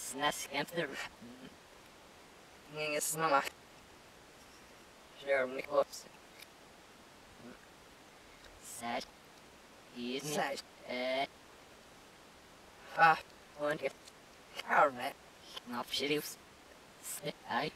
Snaskenter. Ingen snabba. Kör mig kort. Sär. Sär. Och en karve. Knappsjus. Aj.